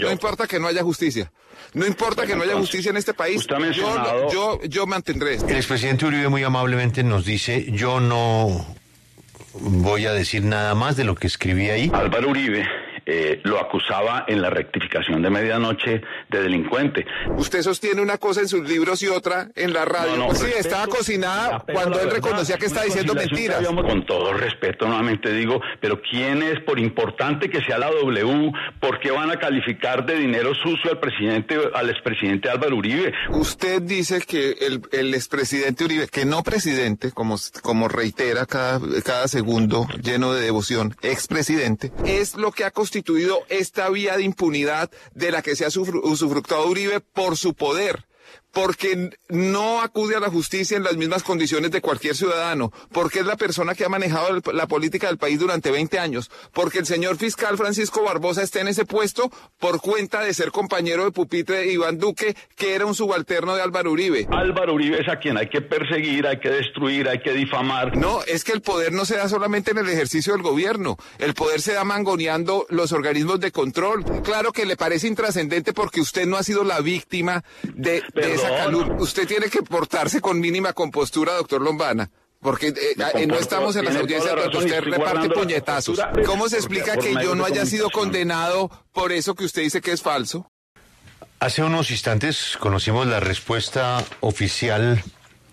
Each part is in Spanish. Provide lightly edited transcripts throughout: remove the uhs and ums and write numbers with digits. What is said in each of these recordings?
no importa que no haya justicia. No importa que no haya justicia en este país. Yo mantendré esto. El expresidente Uribe muy amablemente nos dice, yo no voy a decir nada más de lo que escribí ahí. Álvaro Uribe lo acusaba en la rectificación de medianoche de delincuente. Usted sostiene una cosa en sus libros y otra en la radio. No, sí, estaba cocinada cuando él reconocía que está diciendo mentiras. Con todo respeto, nuevamente digo, pero ¿quién es, por importante que sea la W, por qué van a calificar de dinero sucio al expresidente Álvaro Uribe? Usted dice que el expresidente Uribe, que no presidente, como reitera cada segundo lleno de devoción, expresidente, es lo que ha constituido esta vía de impunidad de la que se ha usufructuado Uribe por su poder. Porque no acude a la justicia en las mismas condiciones de cualquier ciudadano, porque es la persona que ha manejado la política del país durante 20 años, porque el señor fiscal Francisco Barbosa está en ese puesto por cuenta de ser compañero de pupitre de Iván Duque, que era un subalterno de Álvaro Uribe. Álvaro Uribe es a quien hay que perseguir, hay que destruir, hay que difamar. No, es que el poder no se da solamente en el ejercicio del gobierno, el poder se da mangoneando los organismos de control. Claro que le parece intrascendente porque usted no ha sido la víctima de esa calumnia. Usted tiene que portarse con mínima compostura, doctor Lombana, porque no estamos en las audiencias donde usted reparte puñetazos. ¿Cómo se explica que yo no haya sido condenado por eso que usted dice que es falso? Hace unos instantes conocimos la respuesta oficial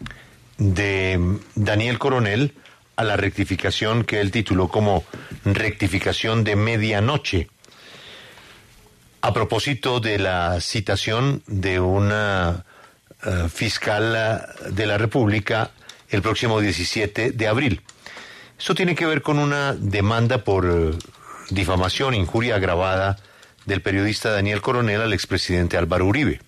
de Daniel Coronel a la rectificación que él tituló como rectificación de medianoche. A propósito de la citación de una fiscal de la República el próximo 17 de abril. Esto tiene que ver con una demanda por difamación, injuria agravada del periodista Daniel Coronel al expresidente Álvaro Uribe.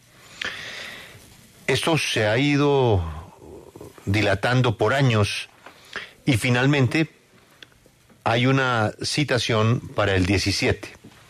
Esto se ha ido dilatando por años y finalmente hay una citación para el 17.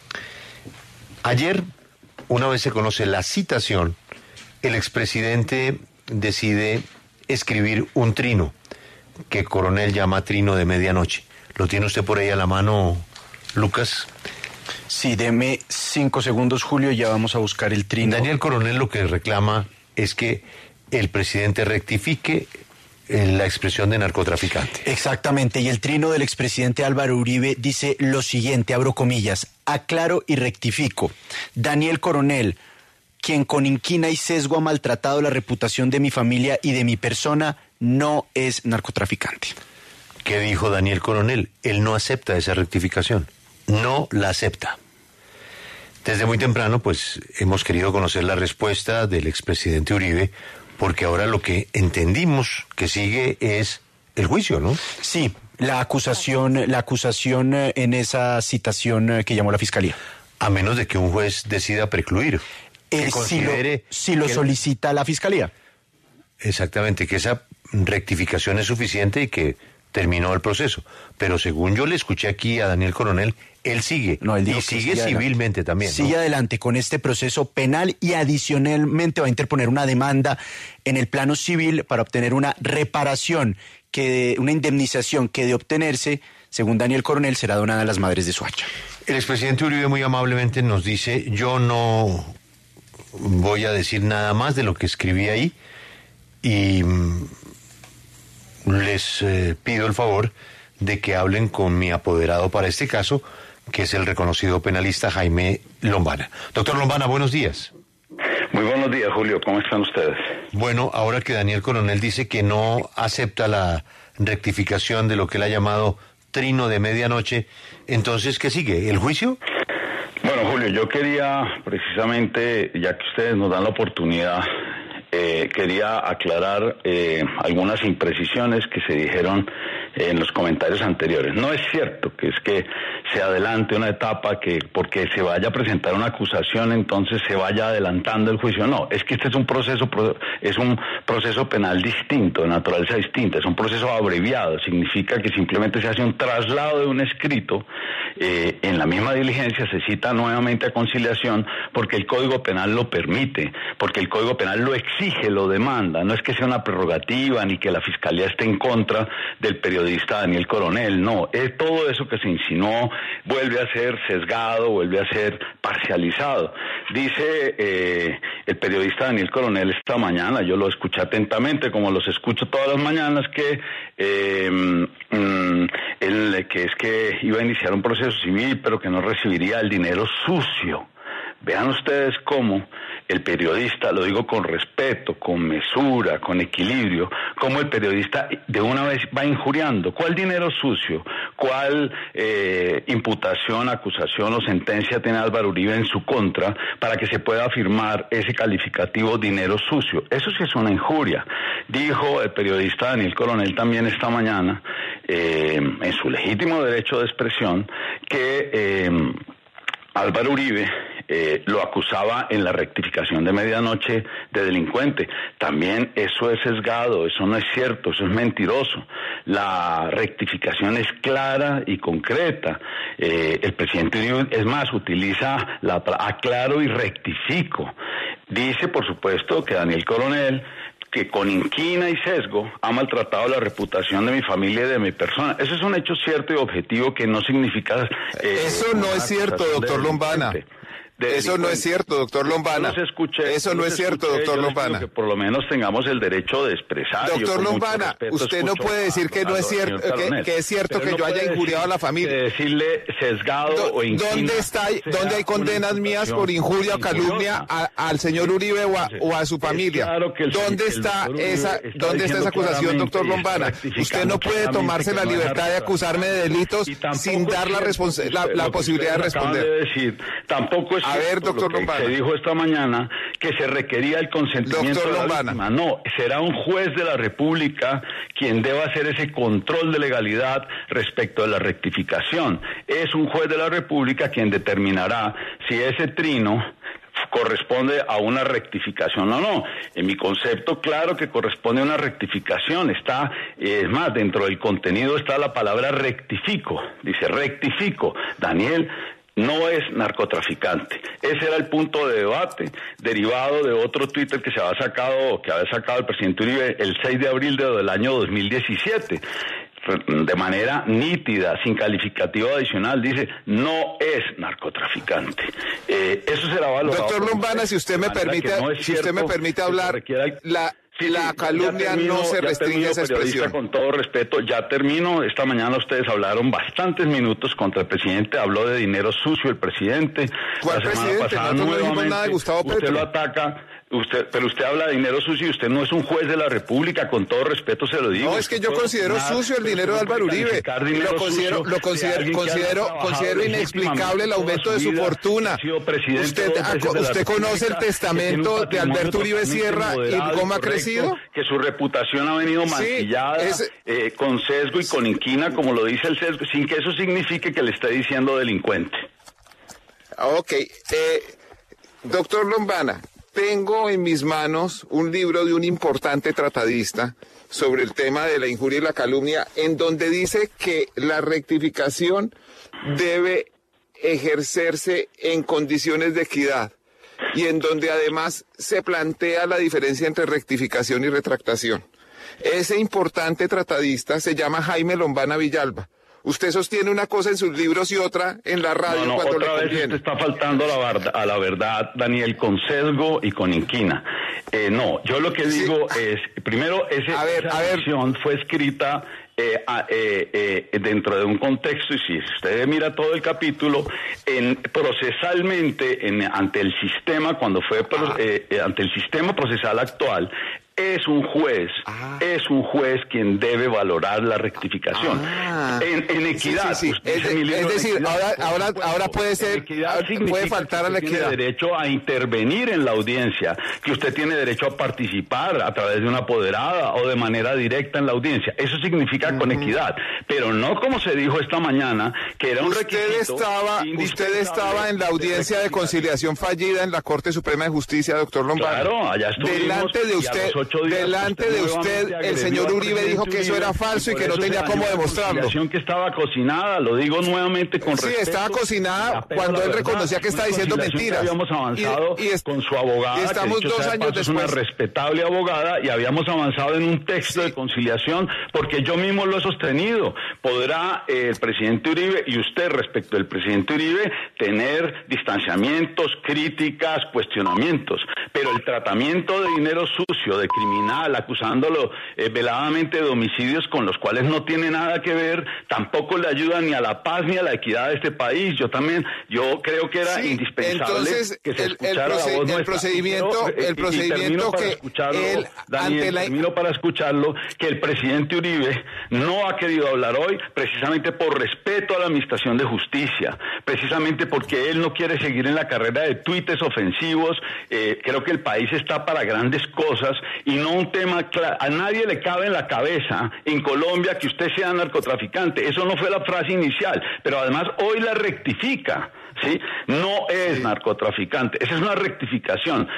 Ayer, una vez se conoce la citación, el expresidente decide escribir un trino que Coronel llama trino de medianoche. ¿Lo tiene usted por ahí a la mano, Lucas? Sí, deme 5 segundos, Julio, ya vamos a buscar el trino. Daniel Coronel lo que reclama es que el presidente rectifique la expresión de narcotraficante. Exactamente, y el trino del expresidente Álvaro Uribe dice lo siguiente, abro comillas, aclaro y rectifico. Daniel Coronel, quien con inquina y sesgo ha maltratado la reputación de mi familia y de mi persona, no es narcotraficante. ¿Qué dijo Daniel Coronel? Él no acepta esa rectificación, no la acepta. Desde muy temprano, pues, hemos querido conocer la respuesta del expresidente Uribe, porque ahora lo que entendimos que sigue es el juicio, ¿no? Sí, la acusación en esa citación que llamó la Fiscalía. A menos de que un juez decida precluir. Si lo solicita la Fiscalía. Exactamente, que esa rectificación es suficiente y que terminó el proceso. Pero según yo le escuché aquí a Daniel Coronel, él sigue. No, él y sigue civilmente también, ¿no? Sigue adelante con este proceso penal y adicionalmente va a interponer una demanda en el plano civil para obtener una reparación, una indemnización que de obtenerse, según Daniel Coronel, será donada a las madres de Soacha. El expresidente Uribe muy amablemente nos dice, yo no voy a decir nada más de lo que escribí ahí y les pido el favor de que hablen con mi apoderado para este caso, que es el reconocido penalista Jaime Lombana. Doctor Lombana, buenos días. Muy buenos días, Julio. ¿Cómo están ustedes? Bueno, ahora que Daniel Coronel dice que no acepta la rectificación de lo que él ha llamado trino de medianoche, entonces, ¿qué sigue? ¿El juicio? Bueno, Julio, yo quería precisamente, ya que ustedes nos dan la oportunidad, quería aclarar algunas imprecisiones que se dijeron en los comentarios anteriores. No es cierto que se adelante una etapa que porque se vaya a presentar una acusación entonces se vaya adelantando el juicio. No, es que este es un proceso penal distinto, de naturaleza distinta, es un proceso abreviado, significa que simplemente se hace un traslado de un escrito, en la misma diligencia se cita nuevamente a conciliación porque el Código Penal lo permite, porque el Código Penal lo exige, lo demanda, no es que sea una prerrogativa ni que la Fiscalía esté en contra del periodista periodista Daniel Coronel, no, es todo eso que se insinuó vuelve a ser sesgado, vuelve a ser parcializado. Dice el periodista Daniel Coronel esta mañana, yo lo escuché atentamente, como los escucho todas las mañanas, que es que iba a iniciar un proceso civil, pero que no recibiría el dinero sucio. Vean ustedes cómo el periodista, lo digo con respeto, con mesura, con equilibrio, cómo el periodista de una vez va injuriando. ¿Cuál dinero sucio? ¿Cuál imputación, acusación o sentencia tiene Álvaro Uribe en su contra para que se pueda afirmar ese calificativo dinero sucio? Eso sí es una injuria. Dijo el periodista Daniel Coronel también esta mañana, en su legítimo derecho de expresión, que Álvaro Uribe lo acusaba en la rectificación de medianoche de delincuente. También eso es sesgado, eso no es cierto, eso es mentiroso. La rectificación es clara y concreta. El presidente Uribe, es más, utiliza la aclaro y rectifico. Dice, por supuesto, que Daniel Coronel, que con inquina y sesgo ha maltratado la reputación de mi familia y de mi persona. Eso es un hecho cierto y objetivo que no significa... eso no es cierto, doctor Lombana. Eso no es cierto, doctor Lombana. Eso no es cierto, doctor Lombana. Que por lo menos tengamos el derecho de expresar. Doctor Lombana, usted no puede decir que no es cierto, que es cierto que yo haya injuriado a la familia. Decirle sesgado o inquina. ¿Dónde hay condenas mías por injuria o calumnia al señor Uribe o a su familia? Claro que ¿Dónde está esa acusación, doctor Lombana? Usted no puede tomarse la libertad de acusarme de delitos sin dar la posibilidad de responder. Tampoco es a ver, doctor Lombana. Se dijo esta mañana que se requería el consentimiento de la víctima. No, será un juez de la República quien deba hacer ese control de legalidad respecto de la rectificación. Es un juez de la República quien determinará si ese trino corresponde a una rectificación o no. En mi concepto, claro que corresponde a una rectificación. Está, es más, dentro del contenido está la palabra rectifico. Dice rectifico. Daniel no es narcotraficante. Ese era el punto de debate, derivado de otro Twitter que había sacado el presidente Uribe el 6 de abril del año 2017. De manera nítida, sin calificativo adicional, dice, no es narcotraficante. Eso será valorado. Doctor Lombana, si usted me permite hablar, la calumnia no se restringe a esa expresión. Con todo respeto, ya termino. Esta mañana ustedes hablaron bastantes minutos contra el presidente, habló de dinero sucio el presidente. ¿Cuál presidente? Pasada, nosotros no dijimos nada de Gustavo Petro. Usted lo ataca. Pero usted habla de dinero sucio y usted no es un juez de la República, con todo respeto se lo digo. No, es que yo considero sucio el dinero de Álvaro Uribe. Considero inexplicable el aumento de su fortuna. ¿Usted conoce el testamento de Alberto Uribe Sierra y cómo ha crecido? Que su reputación ha venido maquillada con sesgo y con inquina, como lo dice el sesgo, sin que eso signifique que le esté diciendo delincuente. Ok. Doctor Lombana, tengo en mis manos un libro de un importante tratadista sobre el tema de la injuria y la calumnia, en donde dice que la rectificación debe ejercerse en condiciones de equidad y en donde además se plantea la diferencia entre rectificación y retractación. Ese importante tratadista se llama Jaime Lombana Villalba. Usted sostiene una cosa en sus libros y otra en la radio cuando le conviene. Otra vez usted está faltando a la verdad, Daniel, con sesgo y con inquina. No, yo lo que digo es, primero, esa versión fue escrita dentro de un contexto, y si usted mira todo el capítulo, procesalmente, ante el sistema, cuando fue ante el sistema procesal actual, es un juez quien debe valorar la rectificación. En equidad. Sí. Es decir, ahora puede faltar a la equidad. Tiene derecho a intervenir en la audiencia, que usted tiene derecho a participar a través de una apoderada o de manera directa en la audiencia. Eso significa con equidad, pero no como se dijo esta mañana, que era un requisito. Usted estaba en la audiencia de conciliación fallida en la Corte Suprema de Justicia, doctor Lombana. Claro, allá estuvimos. Delante de usted, 8 días delante de usted el señor Uribe dijo que eso era falso y que no tenía cómo demostrarlo. Que estaba cocinada, lo digo nuevamente con respeto. Sí, estaba cocinada cuando él reconocía que estaba diciendo mentiras. Habíamos avanzado con su abogada, y estamos 2 años después. Es una respetable abogada, y habíamos avanzado en un texto de conciliación, porque yo mismo lo he sostenido. Podrá el presidente Uribe y usted, respecto del presidente Uribe, tener distanciamientos, críticas, cuestionamientos, pero el tratamiento de dinero sucio, de criminal, acusándolo veladamente de homicidios con los cuales no tiene nada que ver, tampoco le ayuda ni a la paz ni a la equidad de este país. Yo creo que era indispensable entonces, que se escuchara la voz nuestra. El procedimiento que él, termino para escucharlo, que el presidente Uribe no ha querido hablar hoy, precisamente por respeto a la administración de justicia, precisamente porque él no quiere seguir en la carrera de tuites ofensivos. Creo que el país está para grandes cosas y no un tema claro. A nadie le cabe en la cabeza en Colombia que usted sea narcotraficante. Eso no fue la frase inicial, pero además hoy la rectifica. ¿Sí? No es narcotraficante, esa es una rectificación.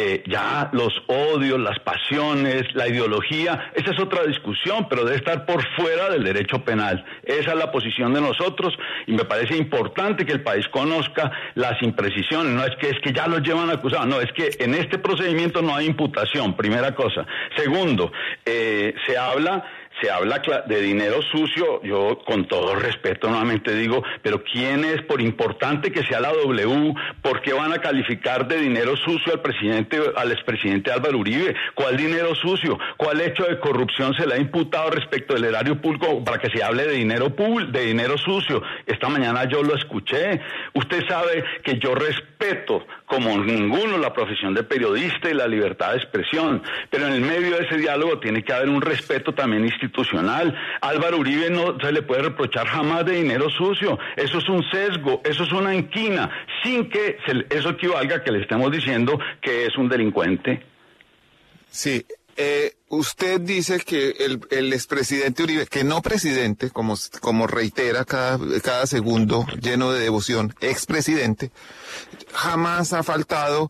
Ya los odios, las pasiones, la ideología, esa es otra discusión, pero debe estar por fuera del derecho penal. Esa es la posición de nosotros y me parece importante que el país conozca las imprecisiones. No es que ya los llevan acusados, no, es que en este procedimiento no hay imputación, primera cosa. Segundo, se habla de dinero sucio. Yo con todo respeto nuevamente digo, pero ¿quién es, por importante que sea la W, por qué van a calificar de dinero sucio al expresidente Álvaro Uribe? ¿Cuál dinero sucio? ¿Cuál hecho de corrupción se le ha imputado respecto del erario público para que se hable de dinero sucio? Esta mañana yo lo escuché. Usted sabe que yo respeto como ninguno la profesión de periodista y la libertad de expresión, pero en el medio de ese diálogo tiene que haber un respeto también institucional. Álvaro Uribe no se le puede reprochar jamás de dinero sucio. Eso es un sesgo, eso es una inquina, sin que eso equivalga a que le estemos diciendo que es un delincuente. Sí. Usted dice que el expresidente Uribe, que no presidente, como reitera cada segundo lleno de devoción, expresidente, jamás ha faltado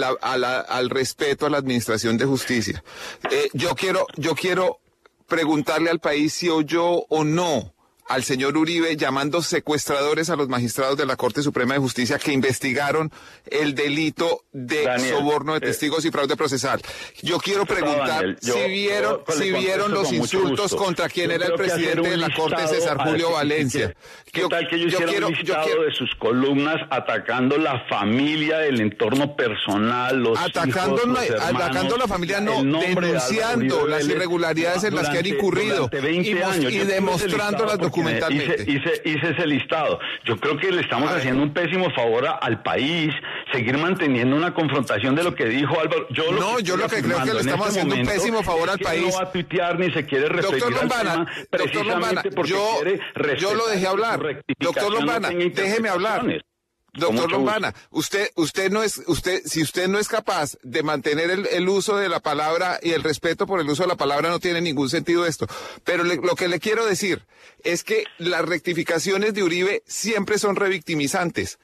al respeto a la administración de justicia. Yo quiero preguntarle al país si oyó o no al señor Uribe llamando secuestradores a los magistrados de la Corte Suprema de Justicia que investigaron el delito de soborno de testigos y fraude procesal. Yo quiero preguntar si vieron los insultos contra quien era el presidente de la Corte, César Julio Valencia. ¿Qué tal que yo hiciera un listado de sus columnas atacando la familia, el entorno personal, los atacando la familia, no, denunciando las irregularidades en las que han incurrido y demostrando las documentalmente. Hice ese listado. Yo creo que le estamos haciendo un pésimo favor al país, seguir manteniendo una confrontación de lo que dijo Álvaro. Yo lo que creo que le estamos haciendo un pésimo favor al país. No va a tuitear ni se quiere referir al tema, precisamente porque quiere respetar. Yo lo dejé hablar. Doctor Lombana, déjeme hablar. Doctor Lombana, si usted no es capaz de mantener el uso de la palabra y el respeto por el uso de la palabra, no tiene ningún sentido esto. Pero lo que le quiero decir es que las rectificaciones de Uribe siempre son revictimizantes.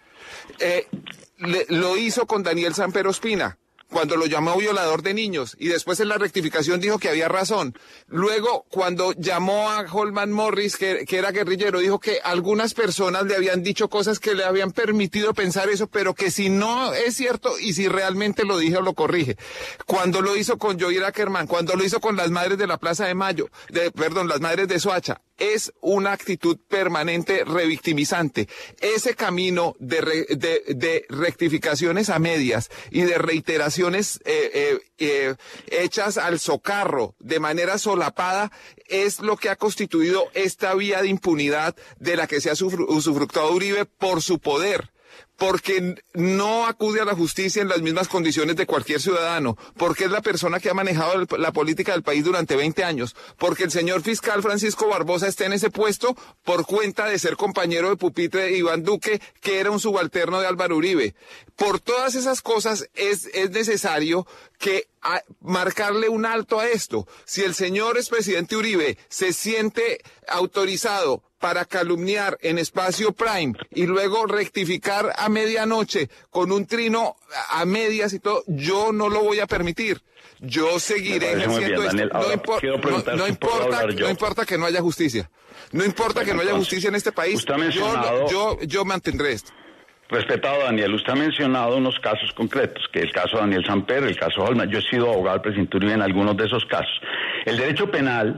Lo hizo con Daniel Samper Ospina, cuando lo llamó violador de niños, y después en la rectificación dijo que había razón. Luego, cuando llamó a Holman Morris, que era guerrillero, dijo que algunas personas le habían dicho cosas que le habían permitido pensar eso, pero que si no es cierto y si realmente lo dije o lo corrige. Cuando lo hizo con Joir Ackerman, cuando lo hizo con las madres de la Plaza de Mayo, las madres de Soacha, es una actitud permanente revictimizante. Ese camino de rectificaciones a medias y de reiteraciones hechas al socarro de manera solapada es lo que ha constituido esta vía de impunidad de la que se ha usufructuado Uribe por su poder. Porque no acude a la justicia en las mismas condiciones de cualquier ciudadano, porque es la persona que ha manejado la política del país durante 20 años, porque el señor fiscal Francisco Barbosa está en ese puesto por cuenta de ser compañero de pupitre de Iván Duque, que era un subalterno de Álvaro Uribe. Por todas esas cosas es necesario que marcarle un alto a esto. Si el señor expresidente Uribe se siente autorizado para calumniar en espacio Prime y luego rectificar a medianoche con un trino a medias y todo, yo no lo voy a permitir. Yo seguiré ejerciendo esto. No importa que no haya justicia. No importa que no haya justicia en este país. Yo mantendré esto. Respetado Daniel, usted ha mencionado unos casos concretos, que el caso de Daniel Samper, el caso Holman. Yo he sido abogado del presidente Uribe en algunos de esos casos. El derecho penal,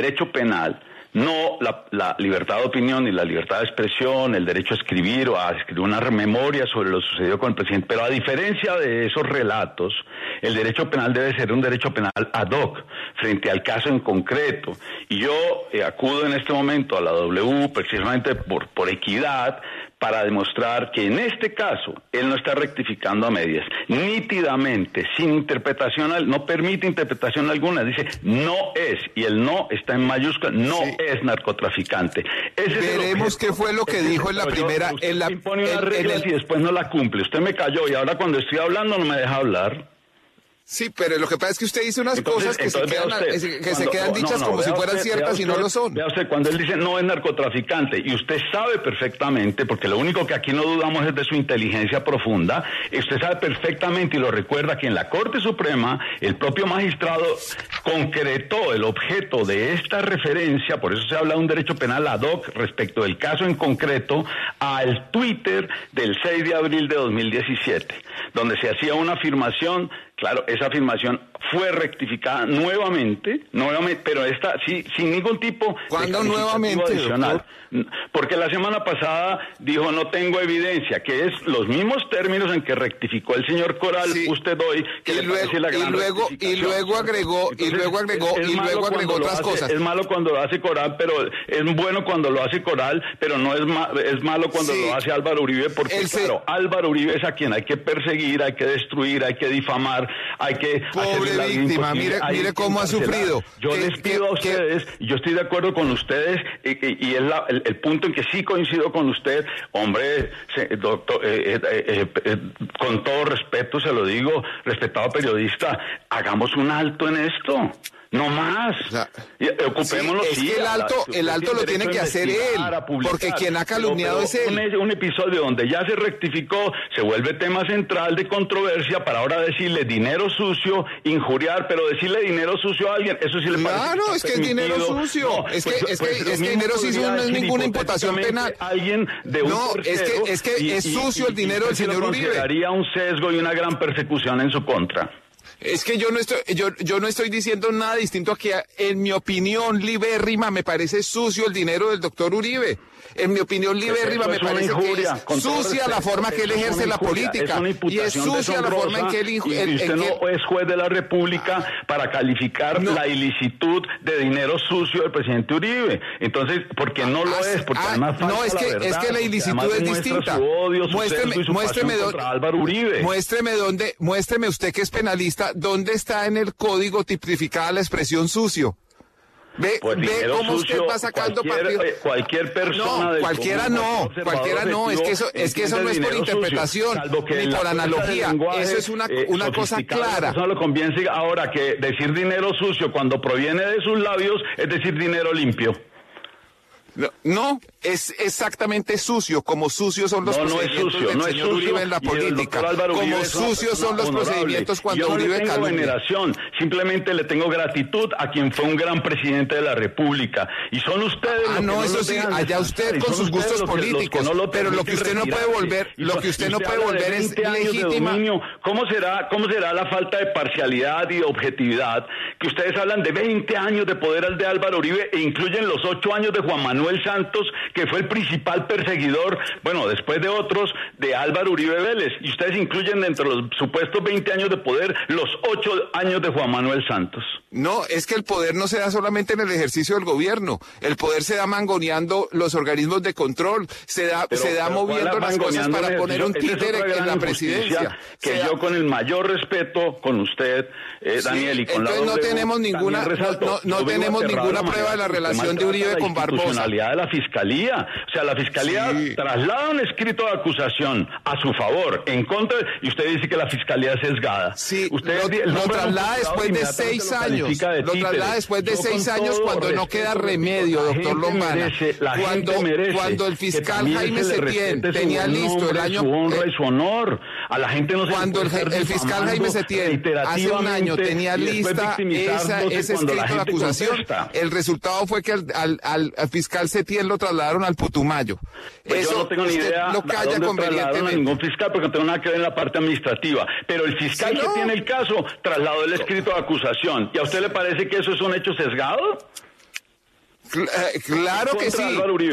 no la libertad de opinión ni la libertad de expresión, el derecho a escribir o a escribir una memoria sobre lo sucedido con el presidente, pero a diferencia de esos relatos, el derecho penal debe ser un derecho penal ad hoc, frente al caso en concreto. Y yo acudo en este momento a la W precisamente por equidad, para demostrar que en este caso él no está rectificando a medias, nítidamente, sin interpretación, no permite interpretación alguna, dice no es, y el no está en mayúscula, no es narcotraficante. Veremos qué fue lo que dijo en la primera... Usted impone unas reglas y después no la cumple. Usted me calló y ahora cuando estoy hablando no me deja hablar. Sí, pero lo que pasa es que usted dice unas cosas que se quedan dichas como si fueran ciertas y no lo son. Vea usted, cuando él dice no es narcotraficante, y usted sabe perfectamente, porque lo único que aquí no dudamos es de su inteligencia profunda, usted sabe perfectamente y lo recuerda que en la Corte Suprema el propio magistrado concretó el objeto de esta referencia, por eso se habla de un derecho penal ad hoc respecto del caso en concreto, al Twitter del 6 de abril de 2017, donde se hacía una afirmación. Claro, esa afirmación fue rectificada nuevamente, pero esta sí, sin ningún tipo de nuevamente adicional. Porque la semana pasada dijo no tengo evidencia, que es los mismos términos en que rectificó el señor Coral, sí, usted hoy, que y luego agregó otras cosas. Es malo cuando lo hace Coral, pero es bueno cuando lo hace Coral, pero no es malo cuando lo hace Álvaro Uribe, porque claro, Álvaro Uribe es a quien hay que perseguir, hay que destruir, hay que difamar, hay que... Pobre víctima, mire cómo ha sufrido. Yo les pido a ustedes, yo estoy de acuerdo con ustedes, y es el punto en que sí coincido con usted, hombre, doctor, con todo respeto se lo digo, respetado periodista, hagamos un alto en esto. No más. O sea, ocupémonos. Sí, es que el alto lo tiene que hacer él, porque quien ha calumniado es él. Un episodio donde ya se rectificó, se vuelve tema central de controversia para ahora decirle dinero sucio, injuriar, pero decirle dinero sucio a alguien, eso sí le parece. Claro, es que es dinero sucio. No, es que dinero sucio no es ninguna imputación penal. Alguien de un es que es sucio el dinero del señor Uribe. Daría un sesgo y una gran persecución en su contra. Es que yo no estoy diciendo nada distinto a que, en mi opinión libérrima, me parece sucio el dinero del doctor Uribe. En mi opinión libérrima me parece que es sucia la forma que él ejerce la política. Y es sucia la forma en que él... Y usted no es juez de la República para calificar la ilicitud de dinero sucio del presidente Uribe. Entonces, porque no lo es, porque además no, es que la ilicitud es distinta. Muéstreme usted que es penalista, ¿dónde está en el código tipificada la expresión sucio? Ve cómo usted va sacando partido. Cualquier persona. No, cualquiera no. Es que eso no es por interpretación ni por analogía. Eso es una cosa clara. Eso no lo convence ahora que decir dinero sucio cuando proviene de sus labios es decir dinero limpio. No, es exactamente sucio, como sucios son los procedimientos del señor Uribe en la política, como sucios son los procedimientos cuando Uribe calumnia. Yo no le tengo veneración, simplemente le tengo gratitud a quien fue un gran presidente de la República, y son ustedes los que no, eso sí, allá usted con sus gustos políticos, pero lo que usted no puede volver, es legítima. ¿Cómo será la falta de parcialidad y de objetividad que ustedes hablan de 20 años de poder al de Álvaro Uribe e incluyen los 8 años de Juan Manuel Santos, que fue el principal perseguidor, bueno, después de otros, de Álvaro Uribe Vélez, y ustedes incluyen dentro de los supuestos 20 años de poder los 8 años de Juan Manuel Santos? No, es que el poder no se da solamente en el ejercicio del gobierno, el poder se da mangoneando los organismos de control, se da moviendo las cosas para poner un títere en la presidencia. Que yo con el mayor respeto con usted, Daniel, y con la no tenemos ninguna prueba de la relación de Uribe con Barbosa. De la Fiscalía Fiscalía. O sea, la Fiscalía traslada un escrito de acusación a su favor, en contra, y usted dice que la Fiscalía es sesgada. Sí, usted lo traslada después de 6 años. Lo traslada después de 6 años cuando no queda remedio, doctor Lombana. Cuando el fiscal Jaime Setién tenía listo el año... Su honra y su honor. A la gente no se cuando el fiscal Jaime Setién hace un año tenía lista ese escrito de acusación, el resultado fue que al fiscal Setién lo trasladaron al Putumayo. Pues eso yo no tengo ni idea lo calla convenientemente. A ningún fiscal porque no tengo nada que ver en la parte administrativa. Pero el fiscal que tiene el caso trasladó el escrito de acusación. ¿Y a usted le parece que eso es un hecho sesgado? Claro que sí,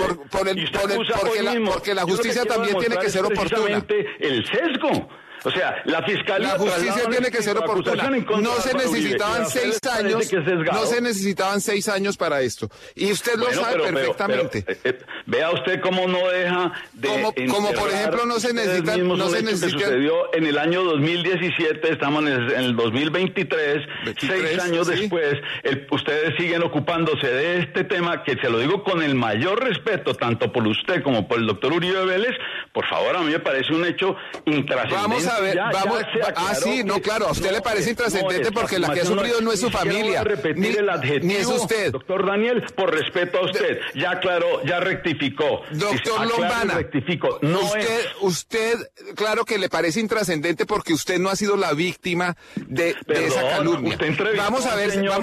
porque la justicia también tiene que ser oportuna. El sesgo. O sea, la Fiscalía... La justicia tiene que ser oportuna. No se necesitaban 6 años, no se necesitaban 6 años para esto. Y usted lo sabe perfectamente. Vea usted cómo no deja de... Como por ejemplo no se necesita... que sucedió en el año 2017, estamos en el 2023, 6 años después, ustedes siguen ocupándose de este tema, que se lo digo con el mayor respeto, tanto por usted como por el doctor Uribe Vélez. Por favor, a mí me parece un hecho intrascendente. Vamos a ver, claro, a usted le parece intrascendente porque la que ha sufrido no es su familia, ni es usted. Doctor Daniel, por respeto a usted, ya aclaró, ya rectificó. Doctor Lombana, usted, claro que le parece intrascendente porque usted no ha sido la víctima de esa calumnia. Vamos a ver si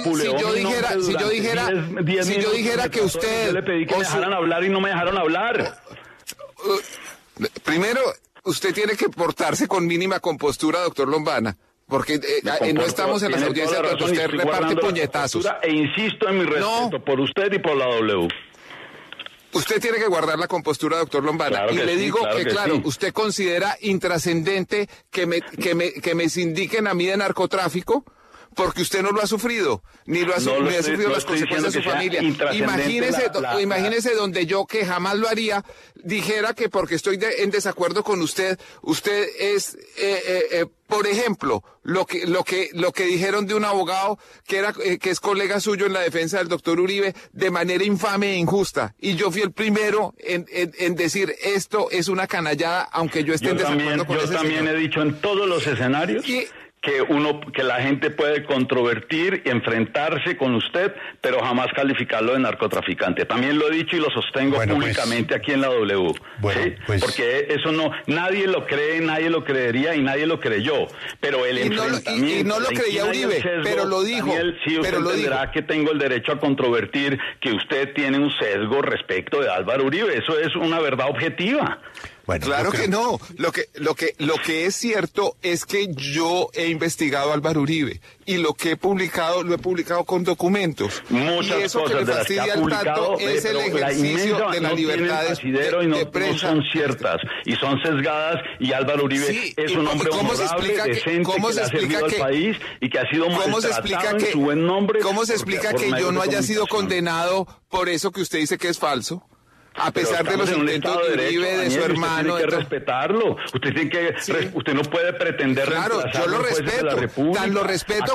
yo dijera que usted... Yo le pedí que me dejaran hablar y no me dejaron hablar. Primero, usted tiene que portarse con mínima compostura, doctor Lombana, porque no estamos en las audiencias donde usted reparte puñetazos. E insisto en mi respeto por usted y por la W. Usted tiene que guardar la compostura, doctor Lombana. Claro, y le digo que usted considera intrascendente que me indiquen a mí de narcotráfico, porque usted no lo ha sufrido, ni ha sufrido las consecuencias de su familia. Imagínese donde yo, que jamás lo haría, dijera que porque estoy en desacuerdo con usted es, por ejemplo, lo que dijeron de un abogado que es colega suyo en la defensa del doctor Uribe de manera infame e injusta. Y yo fui el primero en decir esto es una canallada, aunque yo esté en desacuerdo con ese señor. Yo también he dicho en todos los escenarios que la gente puede controvertir y enfrentarse con usted, pero jamás calificarlo de narcotraficante. También lo he dicho y lo sostengo públicamente aquí en la W. Porque eso nadie lo cree, nadie lo creería y nadie lo creyó. Pero el enfrentamiento... Y no lo creía Uribe, pero lo dijo. Daniel, sí, usted entenderá que tengo el derecho a controvertir que usted tiene un sesgo respecto de Álvaro Uribe. Eso es una verdad objetiva. Bueno, claro que no. Lo que es cierto es que yo he investigado a Álvaro Uribe y lo he publicado con documentos. Muchas y eso cosas que le fastidia tanto es el ejercicio de la libertad de prensa. No son ciertas y son sesgadas, y Álvaro Uribe es un hombre honorable, decente, que le ha servido al país y que ha sido maltratado en su buen nombre. ¿Cómo se explica que yo no haya sido condenado por eso que usted dice que es falso? A pesar de los intentos de Uribe, de su hermano... Usted tiene que respetarlo. Usted tiene que... Usted no puede pretender... Claro, yo lo respeto. Tan lo respeto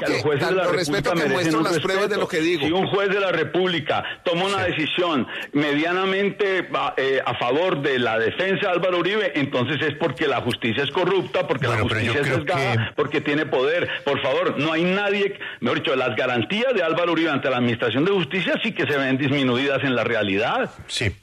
que muestro las pruebas de lo que digo. Si un juez de la República toma una decisión medianamente a favor de la defensa de Álvaro Uribe, entonces es porque la justicia es corrupta, porque la justicia es sesgada, porque tiene poder. Por favor, no hay nadie... Mejor dicho, las garantías de Álvaro Uribe ante la Administración de Justicia sí que se ven disminuidas en la realidad. Sí.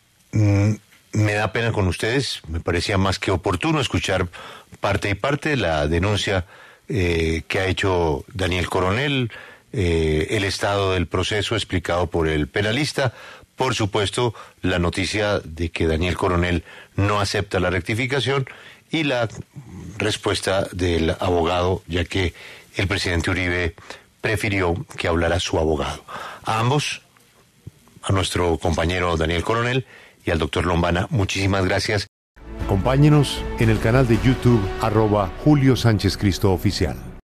Me da pena con ustedes, me parecía más que oportuno escuchar parte y parte de la denuncia que ha hecho Daniel Coronel, el estado del proceso explicado por el penalista, por supuesto la noticia de que Daniel Coronel no acepta la rectificación y la respuesta del abogado, ya que el presidente Uribe prefirió que hablara su abogado. A ambos, a nuestro compañero Daniel Coronel y al doctor Lombana, muchísimas gracias. Acompáñenos en el canal de YouTube @Julio Sánchez Cristo Oficial.